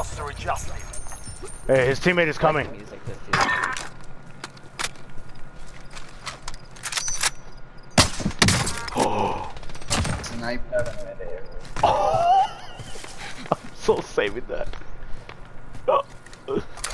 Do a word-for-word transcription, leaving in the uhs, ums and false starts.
Cluster adjusted. Hey, his teammate is coming. Music this dude. Oh. Sniper and mid-air. I'm so saving that. Oh.